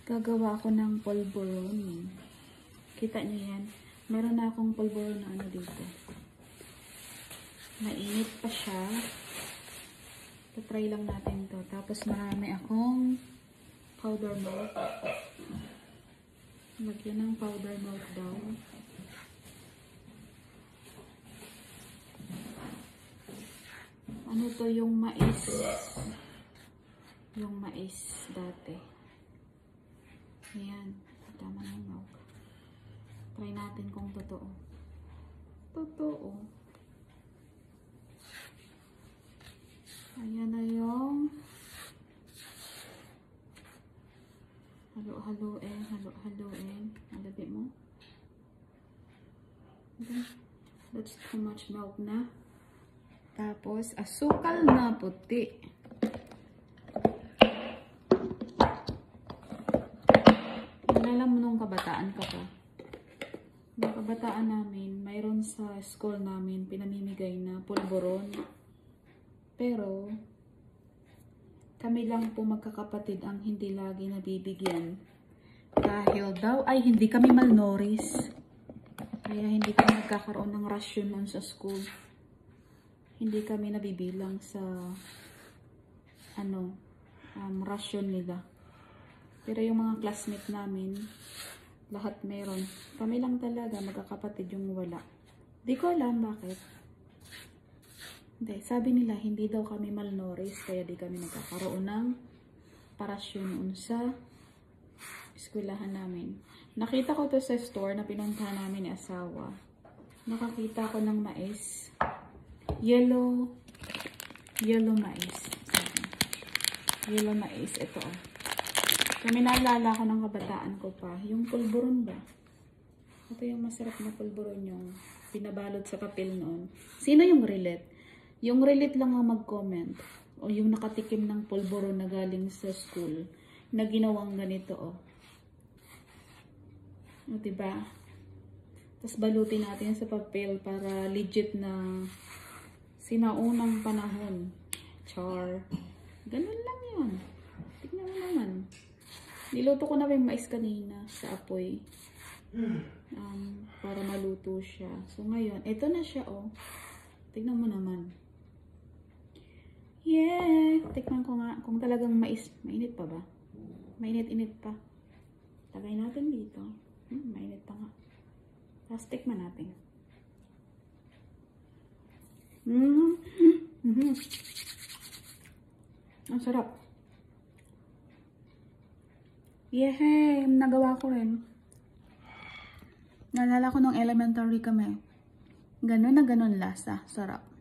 Gagawa ako ng polvoron. Kita niyo yan? Meron na akong polvoron na ano dito. Mainit pa siya. Try lang natin to. Tapos marami akong powder milk. Lagyan ng powder milk daw. Ano to, yung mais. Yung mais dati. Ayan. Tama ng milk. Try natin kung totoo. Totoo. Ayan na yung halo-haloin. Halo-haloin. Alabi mo. Okay. That's too much milk na. Tapos, asukal na puti. Alam mo nung kabataan ka pa. Nung kabataan namin, mayroon sa school namin pinamimigay na pulburon. Pero, kami lang po magkakapatid ang hindi lagi nabibigyan. Dahil daw ay hindi kami malnourished. Kaya hindi kami nagkakaroon ng rasyon noon sa school. Hindi kami nabibilang sa rasyon nila. Pero yung mga classmate namin, lahat meron. Kami lang talaga magkakapatid yung wala. Di ko alam bakit. Hindi, sabi nila hindi daw kami malnourished kaya di kami nagkakaroon ng parasyon noon sa eskwelahan namin. Nakita ko to sa store na pinuntahan namin ni asawa. Nakakita ko ng mais. Yellow mais. Yellow mais. Ito. Kami naalala ko ng kabataan ko pa. Yung pulburon ba? Ito yung masarap na pulburon yung pinabalot sa papel noon. Sino yung relate? Yung relate lang ang mag-comment. O yung nakatikim ng pulburon na galing sa school na ginawang ganito. O diba? Tapos balutin natin sa papel para legit na sinaunang panahon. Char. Ganun lang yun. Tignan mo naman. Niluto ko na yung mais kanina sa apoy. Para maluto siya. So ngayon, ito na siya oh. Tignan mo naman. Yeah! Tignan ko nga kung talagang mais. Mainit pa ba? Mainit-init pa. Lagay natin dito. Mainit pa nga. Tapos tikman natin. Ang sarap. Yehey! Nagawa ko rin. Naalala ko nung elementary kami. Ganun na ganun lasa. Sarap.